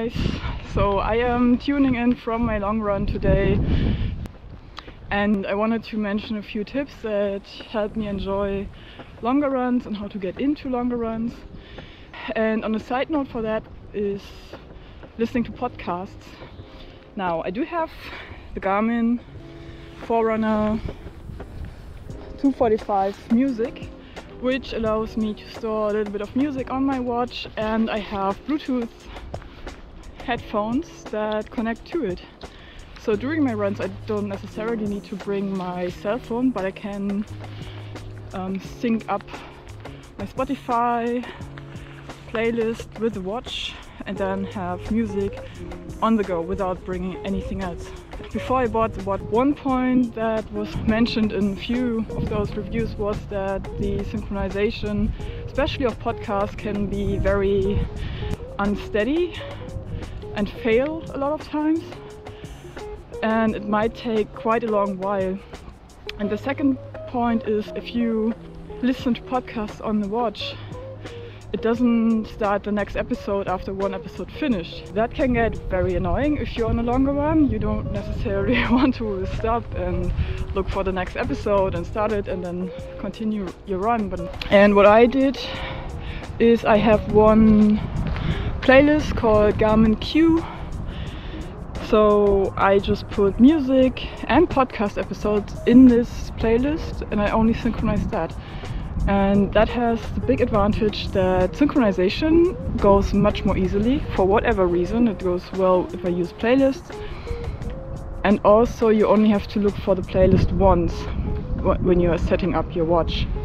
So I am tuning in from my long run today, and I wanted to mention a few tips that help me enjoy longer runs and how to get into longer runs. And on a side note for that is listening to podcasts. Now I do have the Garmin Forerunner 245 Music, which allows me to store a little bit of music on my watch, and I have Bluetooth headphones that connect to it. So during my runs I don't necessarily need to bring my cell phone, but I can sync up my Spotify playlist with the watch and then have music on the go without bringing anything else. Before I bought the watch, one point that was mentioned in a few of those reviews was that the synchronization, especially of podcasts, can be very unsteady and fail a lot of times, and it might take quite a long while. And the second point is, if you listen to podcasts on the watch, it doesn't start the next episode after one episode finished. That can get very annoying if you're on a longer run. You don't necessarily want to stop and look for the next episode and start it and then continue your run. And what I did is I have one playlist called Garmin Q. So I just put music and podcast episodes in this playlist, and I only synchronize that. And that has the big advantage that synchronization goes much more easily. For whatever reason, it goes well if I use playlists. And also you only have to look for the playlist once when you are setting up your watch.